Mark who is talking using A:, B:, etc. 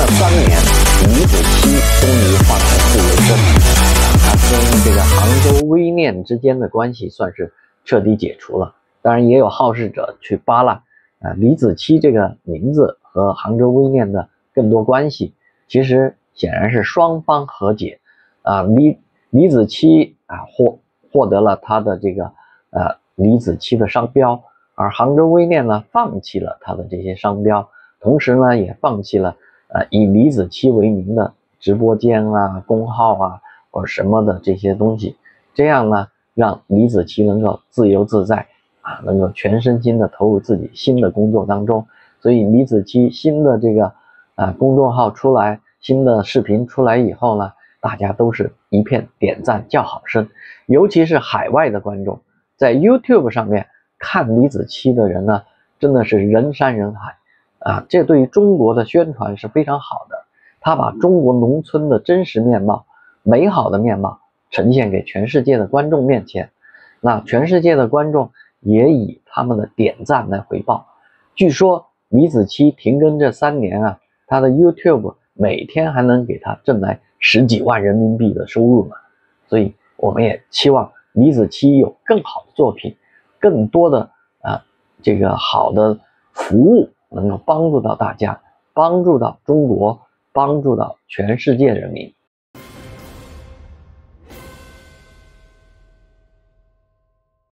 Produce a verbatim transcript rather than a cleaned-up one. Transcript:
A: 了三年，李子柒终于换了自由身，他跟这个杭州微念之间的关系算是彻底解除了。当然，也有好事者去扒拉啊，李子柒这个名字和杭州微念的更多关系，其实显然是双方和解啊。李李子柒啊获获得了他的这个呃李子柒的商标，而杭州微念呢放弃了他的这些商标，同时呢也放弃了呃以李子柒为名的直播间啊、公号啊或者什么的这些东西，这样呢让李子柒能够自由自在啊，能够全身心的投入自己新的工作当中。所以李子柒新的这个啊公众号出来，新的视频出来以后呢，大家都是一片点赞叫好声，尤其是海外的观众，在 YouTube 上面看李子柒的人呢，真的是人山人海啊！这对于中国的宣传是非常好的，他把中国农村的真实面貌、美好的面貌呈现给全世界的观众面前，那全世界的观众也以他们的点赞来回报。据说李子柒停更这三年啊，他的 YouTube 每天还能给他挣来十几万人民币的收入呢。所以我们也期望李子柒有更好的作品，更多的啊这个好的服务能够帮助到大家，帮助到中国，帮助到全世界人民。